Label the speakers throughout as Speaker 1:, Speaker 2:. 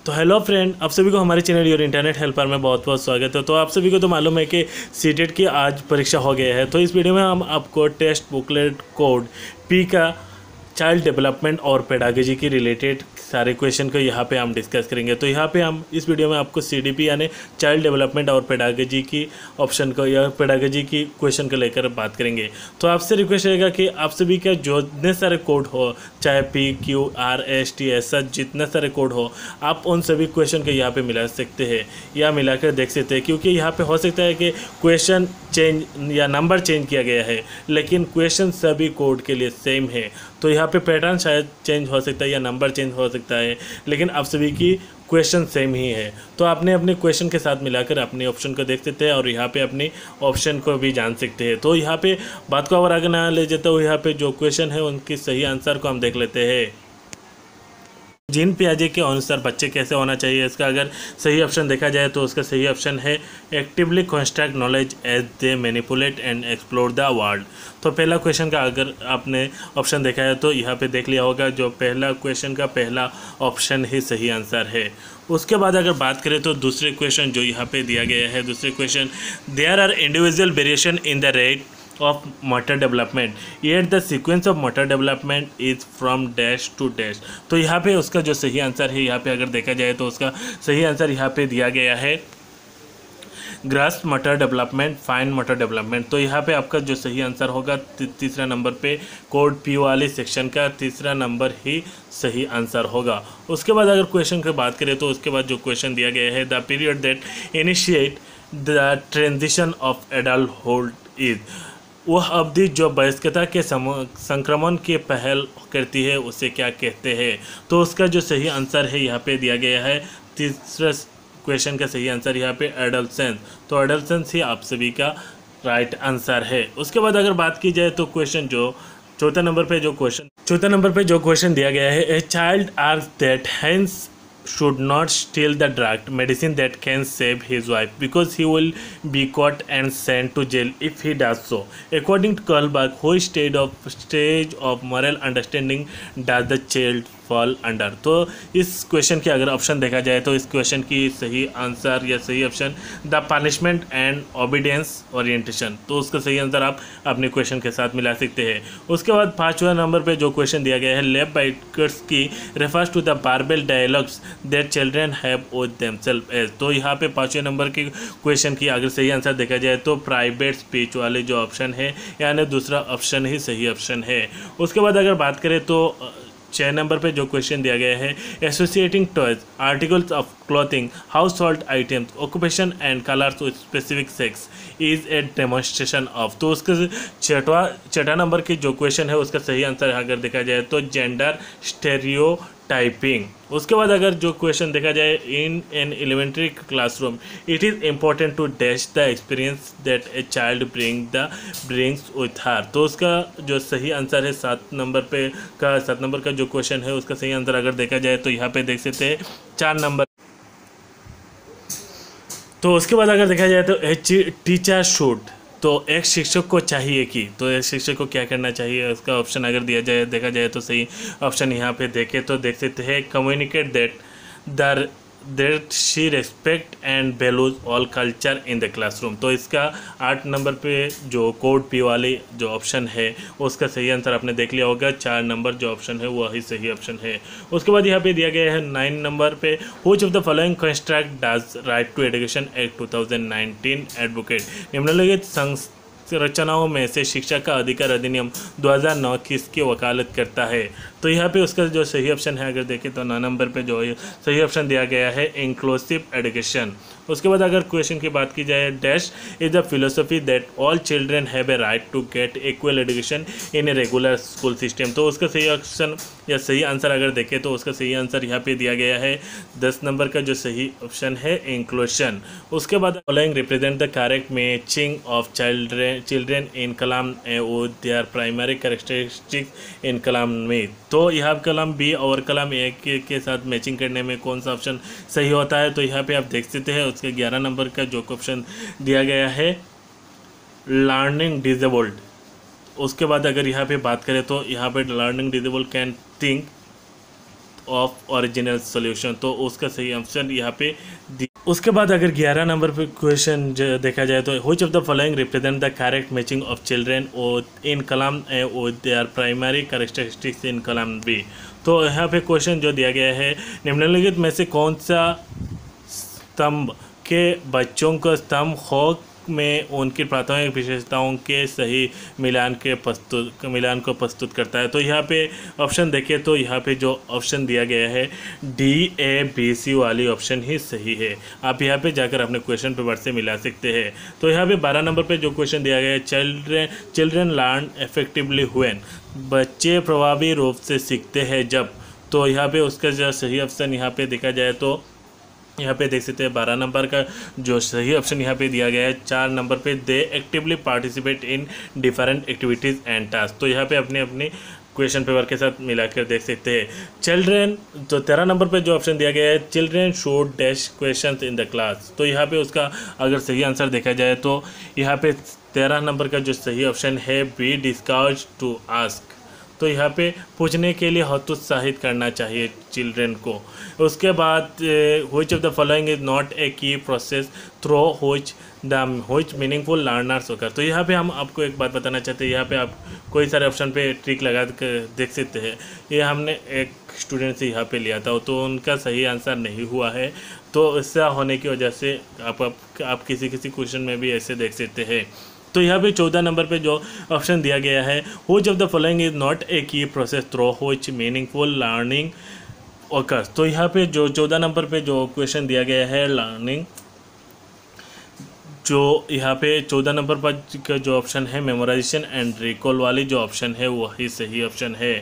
Speaker 1: तो hello friend, आप सभी को हमारे चैनल योर इंटरनेट हेल्पर में बहुत बहुत स्वागत है। तो आप सभी को तो मालूम है कि सीटेट की आज परीक्षा हो गया है। तो इस वीडियो में हम आपको टेस्ट बुकलेट कोड पी का चाइल्ड डेवलपमेंट और पेडागोजी की रिलेटेड सारे क्वेश्चन को यहाँ पे हम डिस्कस करेंगे। तो यहाँ पे हम इस वीडियो में आपको सीडीपी यानी चाइल्ड डेवलपमेंट और पेडागोजी की ऑप्शन को या पेडागोजी की क्वेश्चन को लेकर बात करेंगे। तो आपसे रिक्वेस्ट रहेगा कि आप सभी का जो जितने सारे कोड हो, चाहे P Q R S T ऐसा जितने सारे कोड हो, आप उन सभी क्वेश्चन को यहाँ पे मिला सकते हैं या मिलाकर देख सकते हैं। क्योंकि यहाँ पे हो सकता है कि क्वेश्चन चेंज या नंबर चेंज किया गया है, लेकिन क्वेश्चन सभी कोड के लिए सेम है। तो यहाँ पे पैटर्न शायद चेंज हो सकता है या नंबर चेंज हो सकता है, लेकिन आप सभी की क्वेश्चन सेम ही है। तो आपने अपने क्वेश्चन के साथ मिलाकर अपने ऑप्शन को देख सकते हैं और यहाँ पे अपनी ऑप्शन को भी जान सकते हैं। तो यहाँ पे बात को और आगे ना ले जाते हुए यहाँ पे जो क्वेश्चन है उनकी सही आंसर को हम देख लेते हैं। जीन पियाजे के अनुसार बच्चे कैसे होना चाहिए, इसका अगर सही ऑप्शन देखा जाए तो उसका सही ऑप्शन है actively construct knowledge as they manipulate and explore the world. तो पहला क्वेश्चन का अगर आपने ऑप्शन देखा है तो यहाँ पे देख लिया होगा, जो पहला क्वेश्चन का पहला ऑप्शन ही सही आंसर है। उसके बाद अगर बात करें तो दूसरे क्वेश्चन जो यहाँ पे दिया गया है, दूसरे question there are individual variation in the rate of motor development yet the sequence of motor development is from dash to dash। तो यहाँ पे उसका जो सही आंसर है, यहाँ पे अगर देखा जाए तो उसका सही आंसर यहाँ पे दिया गया है gross motor development, fine motor development. तो यहाँ पे आपका जो सही आंसर होगा तीसरा नंबर पे कोड पी वाले सेक्शन का तीसरा नंबर ही सही आंसर होगा। उसके बाद अगर क्वेश्चन की बात करें तो उसके बाद जो क्वेश्चन दिया गया है the period that initiate the transition of adulthood is, वह अवधि जो वयस्कता के संक्रमण की पहल करती है उसे क्या कहते हैं। तो उसका जो सही आंसर है यहाँ पे दिया गया है तीसरा क्वेश्चन का सही आंसर यहाँ पे एडोलसेंस। तो एडोलसेंस ही आप सभी का राइट आंसर है। उसके बाद अगर बात की जाए तो क्वेश्चन जो चौथा नंबर पे जो क्वेश्चन दिया गया है, a child argues that hence should not steal the drug medicine that can save his wife because he will be caught and sent to jail if he does so, according to Kohlberg, which stage of moral understanding does the child fall under. तो इस question के अगर option देखा जाए तो इस question की सही आंसर या सही option the punishment and obedience orientation. तो उसका सही आंसर आप अपने क्वेश्चन के साथ मिला सकते हैं। उसके बाद पाँचवा नंबर पे जो क्वेश्चन दिया गया है लेफ्ट बाइटर्स की refers to the verbal dialogues that children have with themself as. तो यहाँ पे पाँचवें नंबर के क्वेश्चन की अगर सही आंसर देखा जाए तो प्राइवेट स्पीच वाले जो ऑप्शन है यानी दूसरा ऑप्शन ही सही ऑप्शन है। उसके बाद अगर बात करें तो 6 नंबर पे जो क्वेश्चन दिया गया है associating toys, articles of clothing, household items, occupation and colours with specific sex is a demonstration of. तो उसका छठा नंबर की जो क्वेश्चन है उसका सही आंसर अगर देखा जाए तो जेंडर स्टेरियोटाइपिंग। उसके बाद अगर जो क्वेश्चन देखा जाए in an elementary classroom it is important to dash the experience that a child brings with her. तो उसका जो सही आंसर है 7 नंबर का जो क्वेश्चन है उसका सही आंसर अगर देखा जाए तो यहाँ पे देख सकते हैं 4 नंबर। तो उसके बाद अगर देखा जाए तो टीचर शुड, तो एक शिक्षक को चाहिए कि, तो एक शिक्षक को क्या करना चाहिए उसका ऑप्शन अगर देखा जाए तो सही ऑप्शन यहाँ पे देखें तो देख सकते हैं communicate that she respect and values all culture in the classroom. तो इसका 8 नंबर पे जो कोड पी वाली जो ऑप्शन है उसका सही आंसर आपने देख लिया होगा, 4 नंबर जो ऑप्शन है वही सही ऑप्शन है। उसके बाद यहाँ पे दिया गया है 9 नंबर पे which of the following construct does right to education act 2019 advocate. निम्नलिखित संरचनाओं में से शिक्षा का अधिकार अधिनियम 2009 किसकी वकालत करता है। तो यहाँ पे उसका जो सही ऑप्शन है अगर देखें तो 9 नंबर पे जो सही ऑप्शन दिया गया है इंक्लूसिव एजुकेशन। उसके बाद अगर क्वेश्चन की बात की जाए dash is the philosophy that all children have a right to get equal education in a regular school system. तो उसका सही ऑप्शन या सही आंसर अगर देखें तो उसका सही आंसर यहाँ पे दिया गया है 10 नंबर का जो सही ऑप्शन है इंक्लूशन। उसके बाद following represent the correct matching of children in column with their primary characteristics in column में। तो यहाँ कलाम बी और कलाम ए के साथ मैचिंग करने में कौन सा ऑप्शन सही होता है। तो यहाँ पे आप देख सकते हैं उसके 11 नंबर का जो ऑप्शन दिया गया है लर्निंग डिसेबल्ड। उसके बाद अगर यहाँ पे बात करें तो यहाँ पे learning disabled can think of original solution, तो उसका सही ऑप्शन यहाँ पे उसके बाद अगर 11 नंबर पे क्वेश्चन देखा जाए तो which of the following represent the correct matching of children और इन कॉलम ए और their primary characteristics in column B. तो यहाँ पे क्वेश्चन जो दिया गया है, निम्नलिखित में से कौन सा स्तंभ के बच्चों को स्तंभ हो में उनकी प्राथमिक विशेषताओं के सही मिलान को प्रस्तुत करता है। तो यहाँ पे ऑप्शन देखें तो यहाँ पे जो ऑप्शन दिया गया है DABC वाली ऑप्शन ही सही है। आप यहाँ पे जाकर अपने क्वेश्चन पेपर से मिला सकते हैं। तो यहाँ पे 12 नंबर पे जो क्वेश्चन दिया गया है, चिल्ड्रेन लर्न इफेक्टिवली व्हेन, बच्चे प्रभावी रूप से सीखते हैं जब। तो यहाँ पे उसका जो सही ऑप्शन यहाँ पे देखा जाए तो यहाँ पे देख सकते हैं 12 नंबर का जो सही ऑप्शन यहाँ पे दिया गया है 4 नंबर पे, they actively participate in different activities and task. तो यहाँ पे अपने अपने क्वेश्चन पेपर के साथ मिलाकर देख सकते हैं। चिल्ड्रेन, तो 13 नंबर पे जो ऑप्शन दिया गया है, children should dash questions in the class. तो यहाँ पे उसका अगर सही आंसर देखा जाए तो यहाँ पे 13 नंबर का जो सही ऑप्शन है, बी डिस्करेज टू आस्क। तो यहाँ पे पूछने के लिए हतोत्साहित करना चाहिए चिल्ड्रेन को। उसके बाद which of the following is not a key process through which meaningful learners होकर। तो यहाँ पे हम आपको एक बात बताना चाहते हैं, यहाँ पे आप कोई सारे ऑप्शन पे ट्रिक लगा कर देख सकते हैं। ये हमने एक स्टूडेंट से यहाँ पे लिया था तो उनका सही आंसर नहीं हुआ है, तो ऐसा होने की वजह से आप किसी क्वेश्चन में भी ऐसे देख सकते हैं। तो यहाँ पे 14 नंबर पे जो ऑप्शन दिया गया है, which of the following is not a key process through which meaningful learning occurs. तो यहाँ पे जो 14 नंबर पे जो क्वेश्चन दिया गया है लर्निंग, जो यहाँ पे 14 नंबर पर का जो ऑप्शन है मेमोराइजेशन एंड रिकॉल वाली जो ऑप्शन है वही सही ऑप्शन है।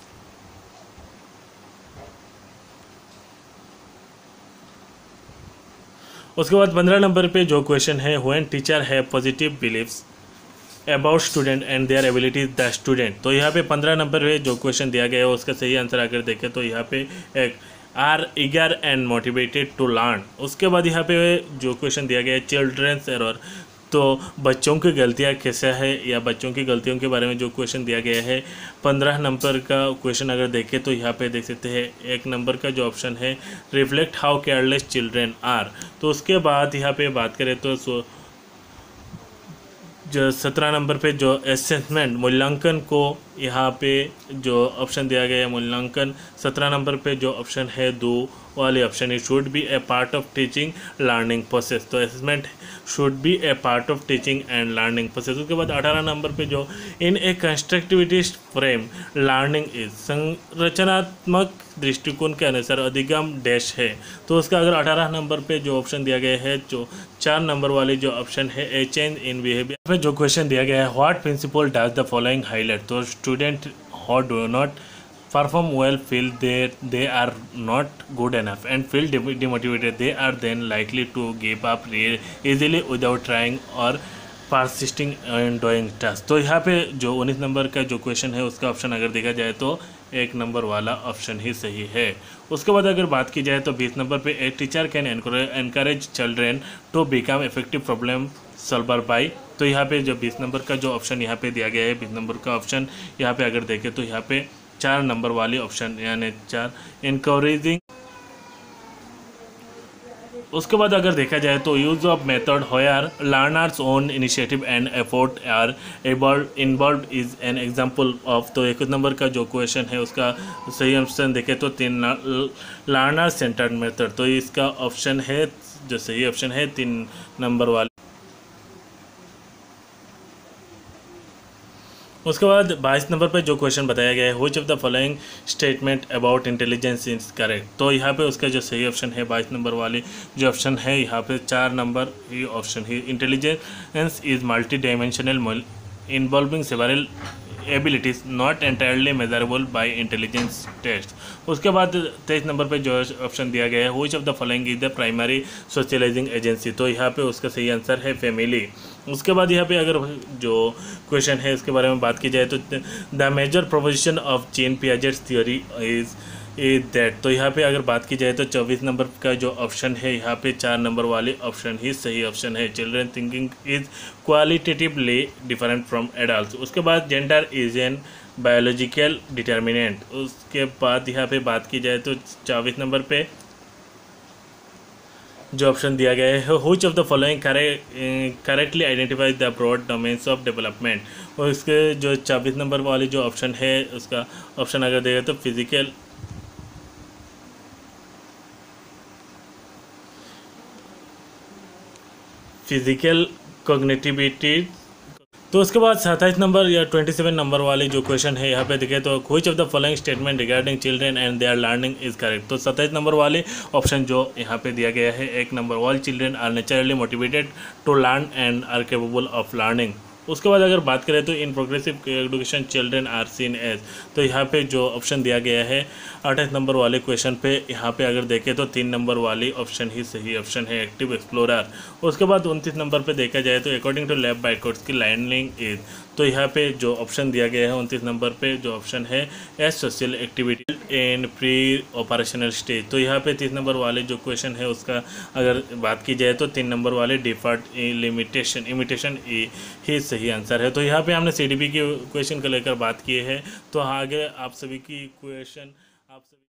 Speaker 1: उसके बाद 15 नंबर पे जो क्वेश्चन है, व्हेन टीचर है positive beliefs about student and their abilities the student. तो यहाँ पे 15 नंबर पे जो क्वेश्चन दिया गया है उसका सही आंसर अगर देखें तो यहाँ पे एक are eager and motivated to learn. उसके बाद यहाँ पे जो क्वेश्चन दिया गया है, चिल्ड्रंस एरर, तो बच्चों की गलतियाँ कैसे है या बच्चों की गलतियों के बारे में जो क्वेश्चन दिया गया है 15 नंबर का क्वेश्चन अगर देखें तो यहाँ पे देख सकते हैं 1 नंबर का जो ऑप्शन है, reflect how careless children are. तो उसके बाद यहाँ पे बात करें तो जो 17 नंबर पे जो असेसमेंट मूल्यांकन को यहाँ पे जो ऑप्शन दिया गया है मूल्यांकन, 17 नंबर पे जो ऑप्शन है दो वाले ऑप्शन है, should be a part of teaching learning process. तो assessment should be a part of teaching and learning process. उसके बाद 18 नंबर पे जो in a constructivist frame learning is, संरचनात्मक दृष्टिकोण के अनुसार अधिगम डैश है। तो उसका अगर 18 नंबर पे जो ऑप्शन दिया गया है, जो 4 नंबर वाली जो ऑप्शन है, ए चेंज इन बिहेवियर पे जो क्वेश्चन दिया गया है, what principle does the following highlight. तो student who do not perform well feel they are not good enough and feel demotivated. They are then likely to give up easily without trying or persisting in doing tasks. तो यहाँ पे जो 19 number का जो question है उसका option अगर देखा जाए तो 1 नंबर वाला ऑप्शन ही सही है। उसके बाद अगर बात की जाए तो 20 नंबर पे a teacher can encourage children to become effective problem solver by. तो यहाँ पे जो 20 नंबर का जो ऑप्शन यहाँ पे दिया गया है, 20 नंबर का ऑप्शन यहाँ पे अगर देखें तो यहाँ पे 4 नंबर वाली ऑप्शन यानी 4 इनकरेजिंग। उसके बाद अगर देखा जाए तो use of method where learners own initiative and effort are involve is an example of. तो 21 नंबर का जो क्वेश्चन है उसका सही ऑप्शन देखें तो 3 लर्नर सेंटर्ड मेथड। तो इसका ऑप्शन है जो सही ऑप्शन है 3 नंबर वाला। उसके बाद 22 नंबर पर जो क्वेश्चन बताया गया है, which of the following statement about intelligence is correct. तो यहाँ पे उसका जो सही ऑप्शन है 22 नंबर वाली जो ऑप्शन है यहाँ पे 4 नंबर ही ऑप्शन है, intelligence is multi dimensional involving several abilities not entirely measurable by intelligence test. उसके बाद 23 नंबर पे जो ऑप्शन दिया गया है, which of the following is the primary socialising agency. तो यहाँ पे उसका सही आंसर है फैमिली। उसके बाद यहाँ पे अगर जो क्वेश्चन है इसके बारे में बात की जाए तो the major proposition of Jean Piaget's theory is that. तो यहाँ पे अगर बात की जाए तो 24 नंबर का जो ऑप्शन है यहाँ पे 4 नंबर वाले ऑप्शन ही सही ऑप्शन है, children thinking is qualitatively different from adult. उसके बाद gender is an biological determinant. उसके बाद यहाँ पे बात की जाए तो 24 नंबर पे जो ऑप्शन दिया गया है, which of the following correctly identifies the broad domains of development. और इसके जो 24 नंबर वाली जो ऑप्शन है, उसका ऑप्शन अगर देगा तो फिजिकल कॉग्निटिविटी। तो उसके बाद 27 नंबर या 27 नंबर वाले जो क्वेश्चन है यहाँ पे देखें तो which of the following statement regarding children and their learning is correct. तो 27 नंबर वाले ऑप्शन जो यहाँ पे दिया गया है, 1 number, all children are naturally motivated to learn and are capable of learning. उसके बाद अगर बात करें तो in progressive education children are seen as. तो यहाँ पे जो ऑप्शन दिया गया है 28 नंबर वाले क्वेश्चन पे, यहाँ पे अगर देखें तो 3 नंबर वाली ऑप्शन ही सही ऑप्शन है, एक्टिव एक्सप्लोरर। उसके बाद 29 नंबर पे देखा जाए तो अकॉर्डिंग टू लैब बाइकोट्स की लर्निंग इज। तो यहाँ पे जो ऑप्शन दिया गया है 29 नंबर पे, जो ऑप्शन है as social activity in preoperational stage. तो यहाँ पे 30 नंबर वाले जो क्वेश्चन है उसका अगर बात की जाए तो 3 नंबर वाले डिफर्ड इमिटेशन ही सही आंसर है। तो यहाँ पे हमने CDP के क्वेश्चन को लेकर बात की है। तो आगे आप सभी की क्वेश्चन आप सभी